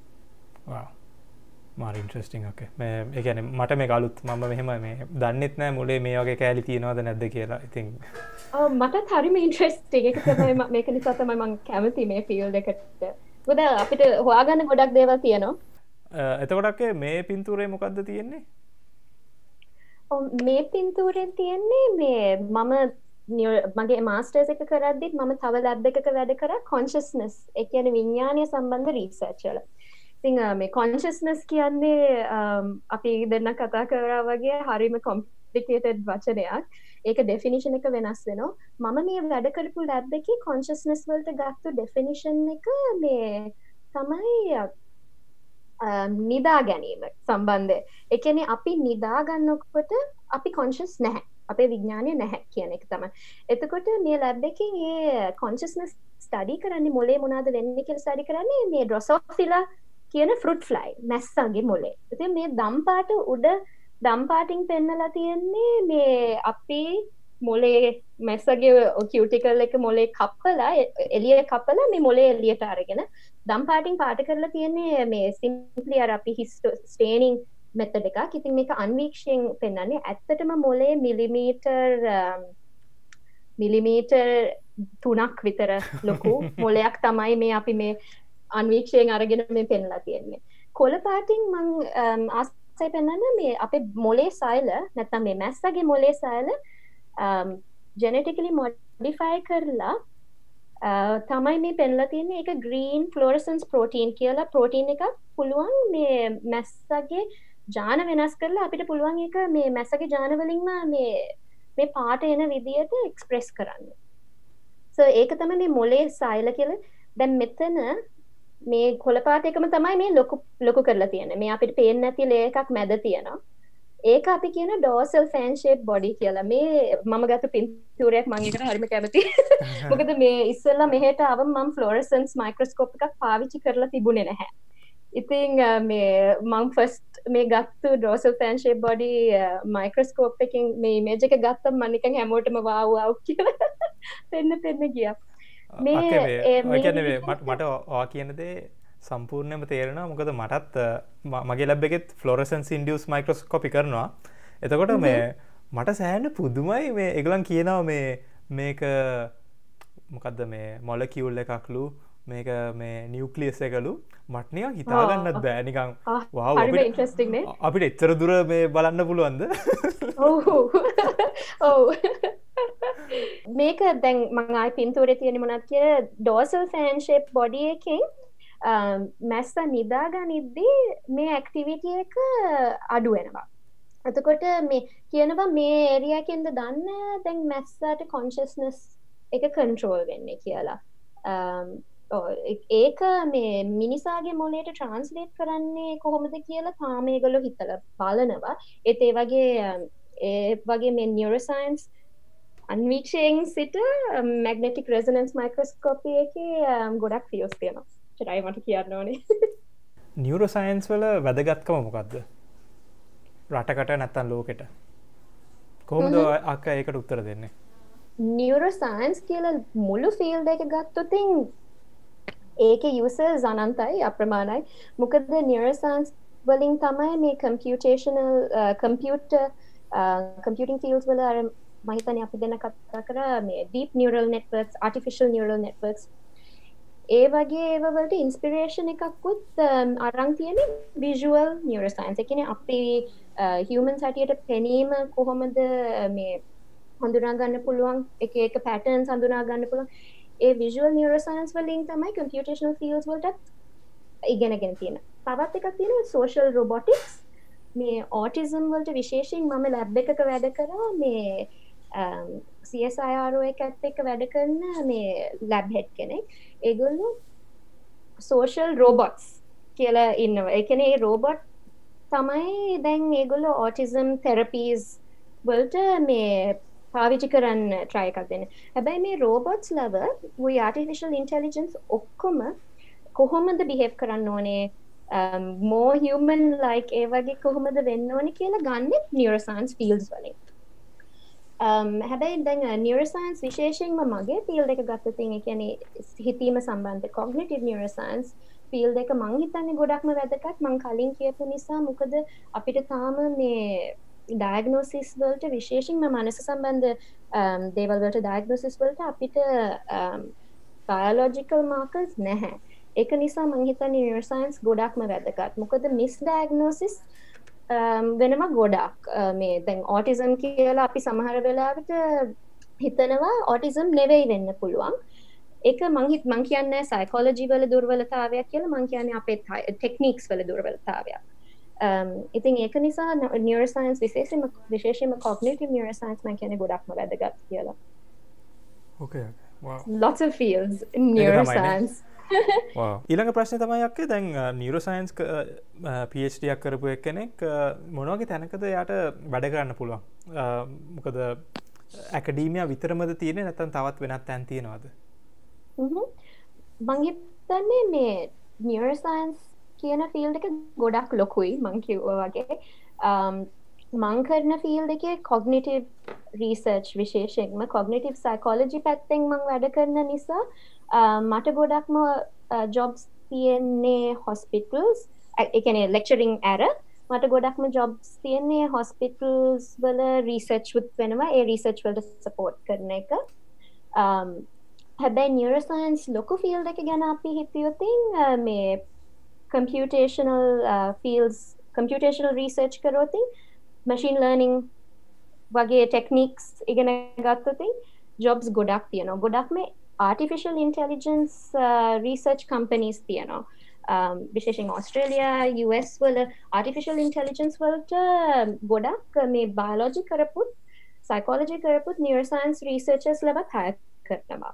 මාර ඉන්ට්‍රස්ටිං ඕකේ. මේ ඒ කියන්නේ මට මේක අලුත් මම මෙහෙම මේ දන්නෙත් නෑ මුලේ මේ වගේ කෑලි තියෙනවද නැද්ද කියලා. ඉතින් ඔව් මටත් හරිම ඉන්ට්‍රස්ටිං ඒක තමයි මේක නිසා තමයි මම කැමති මේ ෆීල්ඩ් එකට. මොකද අපිට හොයාගන්න ගොඩක් දේවල් තියෙනවා. එතකොටක් මේ පින්තූරේ මොකද්ද තියෙන්නේ? මේ පින්තූරෙන් තියෙන්නේ මේ මම මගේ මාස්ටර්ස් එක කරද්දිත් මම තව ලැබ් එකක වැඩ කරා කොන්ෂස්නස් ඒ කියන්නේ විඥානය සම්බන්ධ රිසර්ච් වල. ඉතින් මේ කොන්ෂස්නස් කියන්නේ අපි දෙන්න කතා කරා වගේ හරිම කොම්ප්ලිකේටඩ් වචනයක්. ඒක ඩෙෆිනිෂන් එක වෙනස් වෙනවා. මම මේ වැඩ කරපු ලැබ් එකේ කොන්ෂස්නස් වලට ගත්ත ඩෙෆිනිෂන් එක මේ තමයි නිදා ගැනීම සම්බන්ධය. ඒ කියන්නේ අපි නිදා ගන්නකොට අපි කොන්ෂස් නැහැ. අපේ විඥානය නැහැ කියන එක තමයි. එතකොට මේ ලැබ් එකෙන් මේ කොන්ෂස්නස් ස්ටඩි කරන්නේ මොලේ මොනවද වෙන්නේ කියලා ස්ටඩි කරන්නේ මේ ඩ්‍රොසෝෆිලා කියන ෆෘට් ෆ්ලයි මැස්සගේ මොලේ. ඉතින් මේ දම් පාට උඩ දම් පාටින් පෙන්නලා තියෙන්නේ මේ අපි මොලේ මැස්සගේ කියුටිකල් එක මොලේ කප්පලා එළිය කපලා මේ මොලේ එළියට අරගෙන දම් පාටින් පාට කරලා තියෙන්නේ මේ සිම්ප්ලි අර අපි ස්ටේනින් මෙතඩ් එකක්. ඉතින් මේක අන්වීක්ෂයෙන් පෙන්වන්නේ ඇත්තටම මොලේ මිලිමීටර් 3ක් විතර ලොකු මොලයක් තමයි මේ අපි මේ අන්වීක්ෂයෙන් අරගෙන මේ පෙන්ලා තියෙන්නේ. කොළ පාටින් මං ආසයි පෙන්වන්න මේ අපේ මොලේ සෛල නැත්නම් මේ මැස්සගේ මොලේ සෛල ජෙනෙටිකලි මොඩිෆයි කරලා තමයි මේ පෙන්ලා තියෙන්නේ. ඒක green fluorescence protein කියලා ප්‍රෝටීන් එකක් පුළුවන් මේ මැස්සගේ ජාන වෙනස් කරලා අපිට පුළුවන් ඒක මේ මැස්සගේ ජාන වලින්ම මේ පාට එන විදියට එක්ස්ප්‍රෙස් කරන්න. so ඒක තමයි මේ මොලේ සෛල කියලා. දැන් මෙතන මේ කොළ පාට එකම තමයි මේ ලොකු කරලා තියෙන්නේ. මේ අපිට පේන්නේ නැති ලේ එකක් මැද තියෙනවා. ඒක අපි කියන dorsal fan shaped body කියලා. මේ මම ගත්ත පින්තූරයක් මම ඒකට හරිම කැමතියි. මොකද මේ ඉස්සෙල්ලා මෙහෙට ආවම මම fluorescence microscope එකක් පාවිච්චි කරලා තිබුණේ නැහැ. ඉතින් මේ මම ෆස්ට් මේ ගත්ත dorsal fan shaped body microscope එකෙන් මේ image එක ගත්තම මම නිකන් හැමෝටම wow කියලා පෙන්න ගියා. මේ මට ඔයා කියන දේ සම්පූර්ණයෙන්ම තේරෙනවා. මොකද මටත් මගේ ලැබ් එකෙත් ෆ්ලෝරසන්ස් ඉන්ඩියුස් මයික්‍රොස්කෝපි කරනවා. එතකොට මේ මට සෑහෙන පුදුමයි මේ ඒගොල්ලන් කියනවා මේක මොකද්ද මේ මොලකියුල් එකක්ලු මේක මේ නියුක්ලියස් එකලු මට නිකන් හිතා ගන්නත් බෑ නිකන් wow අපිට එච්චර දුර මේ බලන්න පුළුවන්ද? ඔව් මේක දැන් මම ආයි පින්තූරේ තියෙන මොනවද කියලා dorsal fan shaped body එකෙන් මැස්ස නිදාගනිද්දී මේ ඇක්ටිවිටි එක අඩු වෙනවා. එතකොට මේ කියනවා මේ ඒරියා එකෙන්ද දන්න දැන් මැස්සට කොන්ෂස්නස් එක කන්ට්‍රෝල් වෙන්නේ කියලා. ඒක මේ මිනිසාගේ මොලේට ට්‍රාන්ස්ලේට් කරන්නේ කොහොමද කියලා තාම ඒගොල්ලෝ හිතලා බලනවා. ඒ වගේ මේ නියුරෝසයන්ස් අන්වීක්ෂයෙන් සිට මැග්නටික් රෙසොනන්ස් මයික්‍රොස්කෝපි එකේ ගොඩක් ෆියල්ස් තියෙනවා. චරයි මට කියන්න ඕනේ. නියුරෝසයන්ස් වල වැදගත්කම මොකද්ද? රටකට නැත්තම් ලෝකෙට. කොහොමද අක්කා ඒකට උත්තර දෙන්නේ? නියුරෝසයන්ස් කියලා මුළු ෆීල්ඩ් එක ගත්තොත් ඒකේ යූසර්ස් අනන්තයි අප්‍රමාණයි. මොකද නියුරෝසයන්ස් වලින් තමයි මේ කම්පියුටිංగ్ ෆීල්ඩ්ස් වල අර මම හිතන්නේ අපි දෙන්න කතා කරා මේ deep neural networks, artificial neural networks ඒ වගේ ඒවා වලට ඉන්ස්පිරේෂන් එකක්වත් අරන් තියෙන්නේ visual neuroscience. ඒ කියන්නේ අපි humans හැටියට පෙනීම කොහොමද මේ හඳුනා ගන්න පුළුවන් එක patterns හඳුනා ගන්න පුළුවන්. ඒ visual neuroscience වලින් තමයි computational fields වලට ඉගෙනගෙන තියෙන්නේ. තවත් එකක් තියෙනවා social robotics. මේ autism වලට විශේෂයෙන් මම lab එකක වැඩ කරා මේ CSIRO එකත් එක්ක වැඩ කරන මේ lab head කෙනෙක්. ඒගොල්ලෝ social robots කියලා ඉන්නවා. ඒ කියන්නේ ඒ robot තමයි දැන් ඒගොල්ලෝ autism therapies වලට මේ පාවිච්චි කරන්න try එකක් දෙන්නේ. හැබැයි මේ robots ලව we artificial intelligence ඔක්කොම කොහොමද behave කරන්න ඕනේ more human like ඒ වගේ කොහොමද වෙන්න ඕනේ කියලා ගන්නෙ neuroscience fields වලින්. හැබැයි දැන් නියුරෝසයන්ස් විශේෂයෙන්ම මගේ ෆීල්ඩ් එක ගත්තොත් ඒ කියන්නේ හිතීම සම්බන්ධ කොග්නිටිව් නියුරෝසයන්ස් ෆීල්ඩ් එක මං හිතන්නේ ගොඩක්ම වැදගත් මං කලින් කියපු නිසා මොකද අපිට තාම මේ ඩයග්නෝසිස් වලට විශේෂයෙන්ම මනස සම්බන්ධ දේවල් වලට ඩයග්නෝසිස් වලට අපිට බයොලොජිකල් මාකර්ස් නැහැ. ඒක නිසා මං හිතන්නේ නියුරෝසයන්ස් ගොඩක්ම වැදගත්. මොකද මිස් ඩයග්නෝසිස් වෙනම ගොඩක් මේ දැන් ඕටිසම් කියලා අපි සමහර වෙලාවට හිතනවා ඕටිසම් නෙවෙයි වෙන්න පුළුවන්. ඒක මං කියන්නේ සයිකොලොජි වල දුර්වලතාවයක් කියලා මං කියන්නේ අපේ ටෙක්නික්ස් වල දුර්වලතාවයක්. ඉතින් ඒක නිසා නියුරෝසයන්ස් විශේෂයෙන්ම කොග්නිටිව් නියුරෝසයන්ස් මං කියන්නේ ගොඩක්ම වැදගත් කියලා. Okay. Wow. Lots of fields in neuroscience. ඊළඟ ප්‍රශ්නය තමයි අක්කේ දැන් නියුරෝසයන්ස් PhD එකක් කරපු එක්කෙනෙක් මොන වගේ තැනකද යාට වැඩ කරන්න පුළුවන්? මොකද ඇකඩීමියා විතරමද තියෙන්නේ නැත්නම් තවත් වෙනත් තැන් තියෙනවද? මං හිතන්නේ මේ නියුරෝසයන්ස් කියන ෆීල්ඩ් එක ගොඩක් ලොකුයි මං කිව්වා වගේ. මං කරන ෆීල්ඩ් එකේ කොග්නිටිව් රිසර්ච් විශේෂයෙන්ම කොග්නිටිව් සයිකොලොජි පැත්තෙන් මං වැඩ කරන නිසා මට ගොඩක්ම ජොබ්ස් තියෙන්නේ හොස්පිටල්ස් ඒ කියන්නේ ලෙක්චරින් ඇර මට ගොඩක්ම ජොබ්ස් තියෙන්නේ හොස්පිටල්ස් වල රිසර්ච් වෙනවා ඒ රිසර්ච් වලට සපෝට් කරන එක හැබැයි නියුරෝසයන්ස් ලොකු ෆීල්ඩ් එක ගැන අපි හිතුවොත් මේ computational fields computational research කරොත් machine learning වගේ techniques ඉගෙන ගත්තොත් jobs ගොඩක් තියෙනවා ගොඩක්ම artificial intelligence research companies තියෙනවා විශේෂයෙන් ඔස්ට්‍රේලියා US වල artificial intelligence වලට ගොඩක් මේ biology කරපුත් psychology කරපුත් neuroscience researchers ලවත් hire කරනවා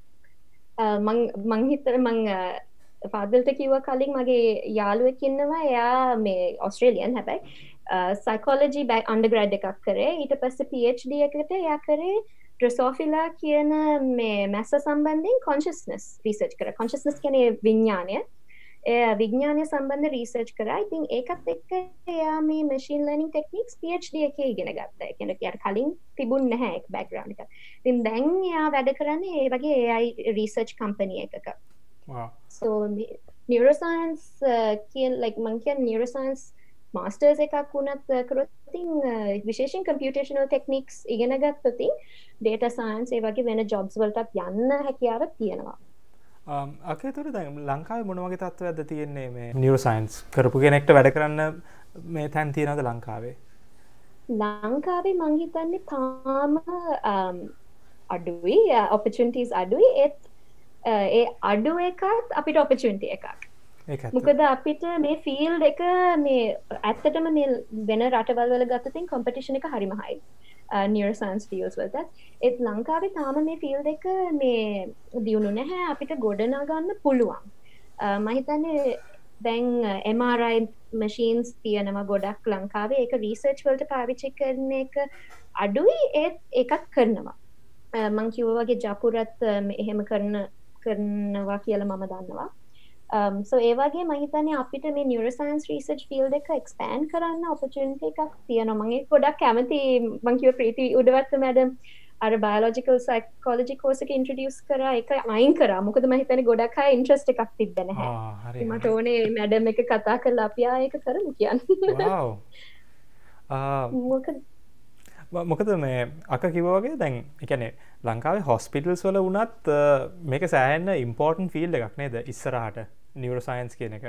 මං පාදල්ට කිව්වා කලින් මගේ යාළුවෙක් ඉන්නවා එයා මේ ඔස්ට්‍රේලියන් හැබැයි psychology undergrad එකක් කරේ ඊට පස්සේ PhD එකට එයා කරේ ඩ්‍රොසෝෆිලා කියන මේ මැස්ස සම්බන්ධයෙන් consciousness research කරා. consciousness කියන්නේ විඥානය. ඒ විඥානය සම්බන්ධ research කරා. ඉතින් ඒකත් එක්ක එයා මේ machine learning techniques PhD එකේ ඉගෙන ගත්තා. ඒ කියන්නේ යාට කලින් තිබුණ නැහැ ඒක background එක. ඉතින් දැන් එයා වැඩ කරන්නේ ඒ වගේ AI research company එකක. Wow. So neuroscience like මං කියන්නේ neuroscience masters එකක් වුණත් කරොත් විශේෂයෙන් computational techniques ඉගෙන ගත්තොත් data science ඒ වගේ වෙන jobs වලටත් යන්න හැකියාවක් තියෙනවා. අකේතොර දැන් ලංකාවේ මොන වගේ තත්ත්වයක්ද තියෙන්නේ මේ neuroscience කරපු කෙනෙක්ට වැඩ කරන්න මේ තැන් තියෙනවද ලංකාවේ? ලංකාවේ මං හිතන්නේ තාම අඩුයි opportunities අඩුයි ඒ අඩු එකත් අපිට opportunity එකක්. මොකද අපිට මේ ෆීල්ඩ් එක මේ ඇත්තටම මේ වෙන රටවල් වල ගත්තොත් කොම්පිටිෂන් එක හරිම හයි නියුරෝසයන්ස් ෆීල්ඩ්ස් වලට ඒත් ලංකාවේ තාම මේ ෆීල්ඩ් එක මේ දියුණු නැහැ අපිට ගොඩනගා ගන්න පුළුවන් මම හිතන්නේ දැන් MRI machines තියෙනවා ගොඩක් ලංකාවේ ඒක රිසර්ච් වලට පාවිච්චි කරන එක අඩුයි ඒත් ඒකත් කරනවා මම කිව්වා වගේ ජපුරත් එහෙම කරනවා කියලා මම දන්නවා so ඒ වගේ මම හිතන්නේ අපිට මේ neuroscience research field එක expand කරන්න opportunity එකක් තියෙනවා මම ඒක ගොඩක් කැමති මම කිව්ව ප්‍රීති උඩවත්ත මැඩම් අර biological psychology course එක introduce කරා ඒක අයින් කරා මොකද මම හිතන්නේ ගොඩක් අය interest එකක් තිබ්බ නැහැ මට ඕනේ මැඩම් එක කතා කරලා අපි ආයෙක කරමු කියන්නේ මොකද මේ අක කිව්වා වගේ දැන් ඒ කියන්නේ ලංකාවේ hospitals වල වුණත් මේක සෑහෙන important field එකක් නේද ඉස්සරහට neuroscience කියන එක.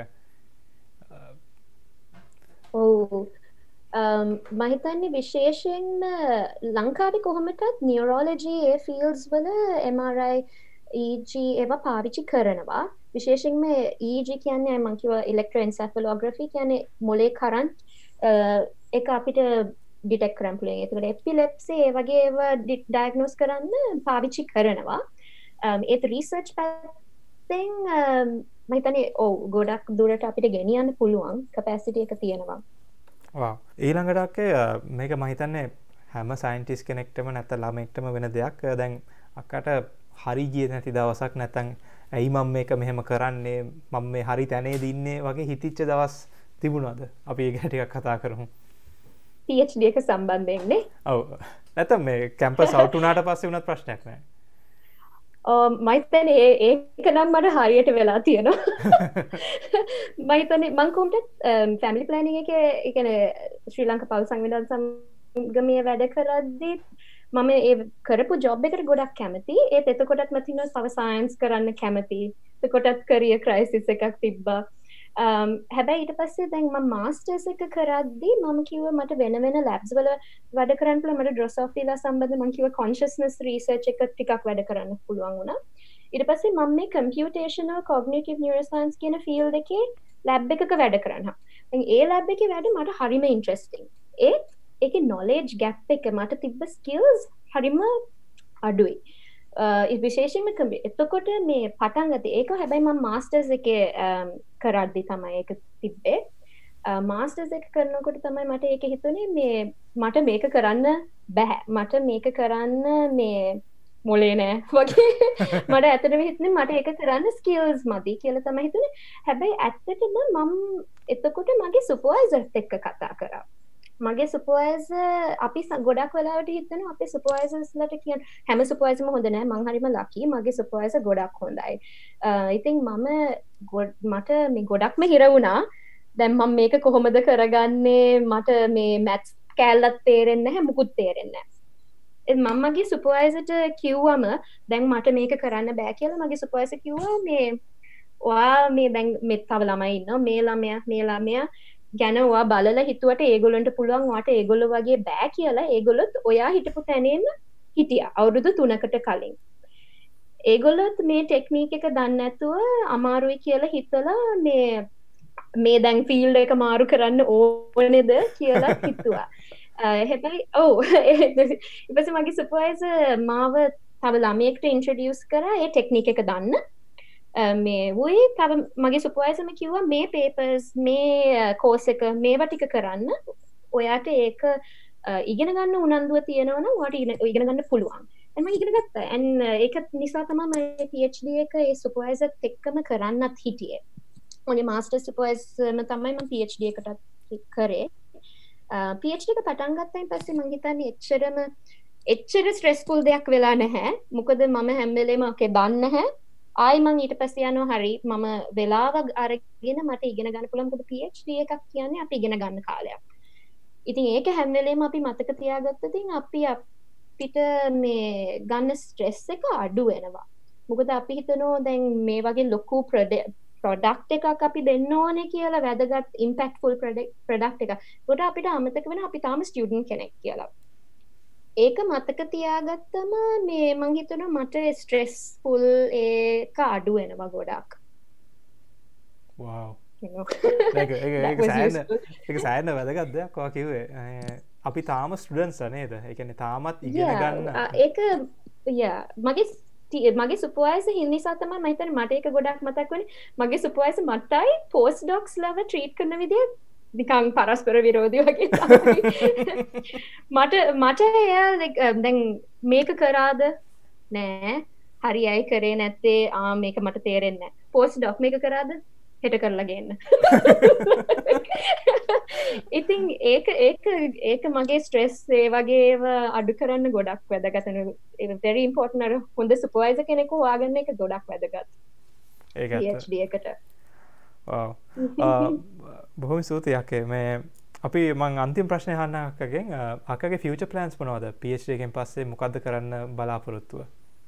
ඔව් මම හිතන්නේ විශේෂයෙන්ම ලංකාවේ කොහොමදත් neurology ඒ fields වල MRI EEG ඒවා පාවිච්චි කරනවා. විශේෂයෙන්ම EEG කියන්නේ මම කිව්වා electroencephalography කියන්නේ මොලේ කරන්ට් ඒක අපිට ඩිටෙක්ට් කරන්න පුළුවන්. ඒකට එපිලෙප්සි ඒ වගේ ඒවා ඩයග්නෝස් කරන්න පාවිච්චි කරනවා. ඒත් රිසර්ච් පැත්තෙන් මම හිතන්නේ ගොඩක් දුරට අපිට ගෙනියන්න පුළුවන් කැපැසිටි එක තියෙනවා. wow ඊළඟට මේක මම හිතන්නේ හැම සයන්ටිස්ට් කෙනෙක්ටම නැත්නම් ළමෙක්ටම වෙන දෙයක්. දැන් අක්කට හරි ගියේ නැති දවසක් නැත්නම් ඇයි මම මේක මෙහෙම කරන්නේ මම මේ හරි තැනේදී ඉන්නේ වගේ හිතිච්ච දවස් තිබුණාද? අපි ඒක ටිකක් කතා කරමු. PhD එක සම්බන්ධයෙන් නේ. ඔව්. නැත්නම් මේ කැම්පස් අවුට් වුණාට පස්සේ වුණත් ප්‍රශ්නයක් නැහැ. මයිතන ඒක නම් මට හරියට වෙලා තියෙනවා මහිතන මංකුම්ට ෆැමිලි ප්ලනිං එක එකන ශ්‍රී ලංක පව් සංවිධාන සංගමය වැඩ කරද්දී මම ඒ කරපු ජොබ් එකට ගොඩක් කැමති ඒත් එතකොටත් මතින සව සයින්ස් කරන්න කැමති එතකොටත් කරිය ක්‍රයිසිස් එකක් තිබ්බා හැබැයි ඊට පස්සේ දැන් මම මාස්ටර්ස් එක කරද්දී මම කිව්වා මට වෙන වෙන ලැබ්ස් වල වැඩ කරන්න පුළුවන් මට ඩ්‍රොසෝෆිලා සම්බන්ධ මම කිව්වා කොන්ෂස්නස් රිසර්ච් එක ටිකක් වැඩ කරන්න පුළුවන් වුණා ඊට පස්සේ මම මේ කම්පියුටේෂනල් කොග්නිටිව් නියුරෝසයන්ස් කියන ෆීල්ඩ් එකේ ලැබ් එකක වැඩ කරනවා දැන් ඒ ලැබ් එකේ වැඩ මට හරිම ඉන්ටරෙස්ටිං ඒකේ නොලෙජ් ගැප් එක මට තිබ්බ ස්කිල්ස් හරිම අඩුයි විශේෂයෙන්ම එතකොට මේ පටන් ගත්තේ ඒක හැබැයි මම මාස්ටර්ස් එකේ කරද්දි තමයි ඒක තිබ්බේ මාස්ටර්ස් එක කරනකොට තමයි මට ඒක හිතුනේ මේ මට මේක කරන්න බෑ මට මේක කරන්න මේ මොලේ නෑ වගේ මට ඇත්තටම හිතුනේ මට ඒක කරන්න ස්කිල්ස් මදි කියලා තමයි හිතුනේ හැබැයි ඇත්තටම මම එතකොට මගේ සුපර්වයිසර්ත් එක්ක කතා කරා මගේ සුපර්වයිසර් අපි ගොඩක් වෙලාවට හිතනවා අපේ සුපර්වයිසර්ස්ලට කියන හැම සුපර්වයිසර්ම හොඳ නෑ මං හරිම ලකි මගේ සුපර්වයිසර් ගොඩක් හොඳයි ඉතින් මට මේ ගොඩක්ම හිර වුණා දැන් මම මේක කොහොමද කරගන්නේ මට මේ මැත්ස් කෑල්ලත් තේරෙන්නේ නැහැ මුකුත් තේරෙන්නේ නැහැ මම මගේ සුපර්වයිසර්ට කිව්වම දැන් මට මේක කරන්න බෑ කියලා මගේ සුපර්වයිසර් කිව්වා මේ ඔයා මේ දැන් මේ තව ළමයි ඉන්නවා මේ ළමයා ගැන ඔයා බලලා හිතුවට ඒගොල්ලන්ට පුළුවන් ඔයාට ඒගොල්ලෝ වගේ බෑ කියලා ඒගොල්ලොත් ඔයා හිටපු තැනේම හිටියා අවුරුදු 3කට කලින් ඒගොල්ලොත් මේ ටෙක්නික් එක දන්නේ නැතුව අමාරුයි කියලා හිතලා මේ දැන් ෆීල්ඩ් එක මාරු කරන්න ඕනේද කියලා හිතුවා හැබැයි ඊපස්සේ මගේ සුපර්වයිසර් මාව තව ළමයෙක්ට ඉන්ට්‍රොඩියුස් කරා ඒ ටෙක්නික් එක දන්න මේ වුයි තව මගේ සුපර්වයිසර්ම කිව්වා මේ පේපර්ස් මේ කෝස් එක මේවා ටික කරන්න ඔයාට ඒක ඉගෙන ගන්න උනන්දුව තියෙනවා නම් ඔයාට ඉගෙන ගන්න පුළුවන් මම ඉගෙන ගත්තා and ඒක නිසා තමයි මම PhD එක ඒ සුපර්වයිසර්ත් එක්කම කරන්නත් හිටියේ මොනේ මාස්ටර් සුපර්වයිසර්ම තමයි මම PhD එකටත් කරේ PhD එක පටන් ගත්තායින් පස්සේ මම හිතන්නේ එච්චර ස්ට්‍රෙස්ෆුල් දෙයක් වෙලා නැහැ මොකද මම හැම වෙලේම ඔකේ දන්නේ නැහැ ආයි මං ඊට පස්සේ යනවා හරි මම වෙලාව අරගෙන මට ඉගෙන ගන්න පුළුවන් මොකද PhD එකක් කියන්නේ අපි ඉගෙන ගන්න කාලයක්. ඉතින් ඒක හැම වෙලේම අපි මතක තියාගත්තොත් අපිට මේ ගන්න ස්ට්‍රෙස් එක අඩු වෙනවා. මොකද අපි හිතනවා දැන් මේ වගේ ලොකු ප්‍රොඩක්ට් එකක් අපි දෙන්න ඕනේ කියලා වැදගත් ඉම්පැක්ට්ෆුල් ප්‍රොඩක්ට් එකක්. ඒකට අපිට අමතක වෙනවා අපි තාම ස්ටුඩන්ට් කෙනෙක් කියලා. ඒක මතක තියාගත්තම මේ මං හිතනවා මට ස්ට්‍රෙස්ෆුල් ඒක අඩු වෙනවා ගොඩක්. wow ඒක සෑහෙන වැදගත් දෙයක් ඔයා කිව්වේ. අපි තාම ස්ටුඩන්ට්ස් නේද? ඒ කියන්නේ තාමත් ඉගෙන ගන්න. ඒක මගේ සුපර්වයිසර් හින්දිසා තමයි මම හිතන්නේ මට ඒක ගොඩක් මතක් වෙන්නේ. මගේ සුපර්වයිසර් මටයි පෝස්ට් ඩොක්ස් ලව ට්‍රීට් කරන විදිය නිකන් පරස්පර විරෝධී වගේ තමයි. මට එයා දැන් මේක කරාද නෑ හරියයි කරේ නැත්තේ මේක මට තේරෙන්නේ නෑ. පෝස්ට් ඩොක් මේක කරාද හෙට කරලා ගේන්න. ඉතින් ඒක මගේ ස්ට්‍රෙස් ඒ වගේ ඒවා අඩු කරන්න ගොඩක් වැදගත්. very important අර හොඳ සුපර්වයිසර් කෙනෙකු හොයාගන්න එක ගොඩක් වැදගත්. PhD එකට. බොහොම ස්තුතියි මේ අපි මං අන්තිම ප්‍රශ්නය අහන්න අක්කගෙන් අක්කගේ ෆියුචර් ප්ලෑන්ස් මොනවද PhD එකෙන් පස්සේ මොකද්ද කරන්න බලාපොරොත්තුව?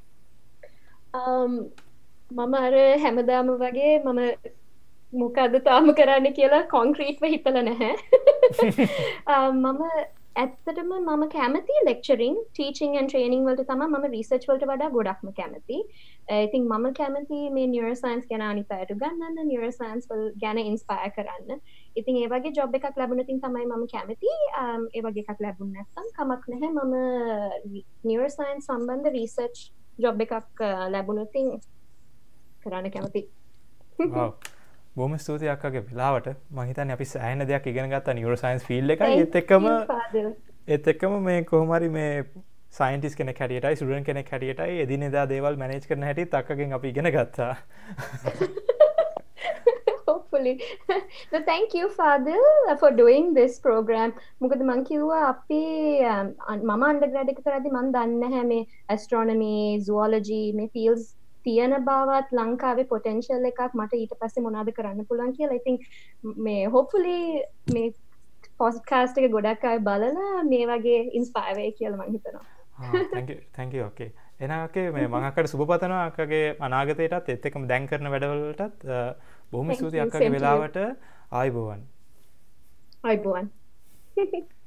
මම අර හැමදාම වගේ මම මොකද්ද තාම කරන්න කියලා කොන්ක්‍රීට්ව හිතලා නැහැ. මම ඇත්තටම මම කැමති ලෙක්චරින් ටීචිං ඇන්ඩ් ට්‍රේනිං වලට තමයි මම රිසර්ච් වලට වඩා ගොඩක්ම කැමති. ඉතින් මම කැමති මේ නියුරෝසයන්ස් ගැන අනිත් අයට උගන්වන්න නියුරෝසයන්ස් වල ගැන ඉන්ස්පයර් කරන්න. ඉතින් ඒ වගේ ජොබ් එකක් ලැබුණොත් තමයි මම කැමති. ඒ වගේ එකක් ලැබුණ නැත්නම් කමක් නැහැ. මම නියුරෝසයන්ස් සම්බන්ධ රිසර්ච් ජොබ් එකක් ලැබුණොත් කරන්න කැමති. wow බොහොම ස්තුතියි අක්කගේ වෙලාවට. මම හිතන්නේ අපි සෑහෙන දෙයක් ඉගෙන ගත්තා නියුරෝසයන්ස් ෆීල්ඩ් එකයි ඒත් එක්කම මේ කොහොම හරි මේ සයින්ටිස්ට් කෙනෙක් හැටියටයි ස්ටුඩන්ට් කෙනෙක් හැටියටයි එදිනෙදා දේවල් මැනේජ් කරන හැටිත් අක්කගෙන් අපි ඉගෙන ගත්තා. hopefully. No, thank you, Fadil, for doing this program. මොකද මං කිව්වා අපි මම undergrad එක කරද්දි මං දන්නේ නැහැ මේ astronomy, zoology මේ fields තියෙන බවත් ලංකාවේ potential එකක් මට ඊට පස්සේ මොනවද කරන්න පුළුවන් කියලා. I think මේ hopefully මේ podcast එක ගොඩක් අය බලලා මේ වගේ inspire වෙයි කියලා මං හිතනවා. thank you okay එනකේ මේ මම අක්කට සුබ පතනවා අක්කගේ අනාගතයටත් ඒත් එක්කම දැන් කරන වැඩවලටත් බොහොම ස්තුතියි අක්කගේ වෙලාවට ආයුබෝවන් ආයුබෝවන්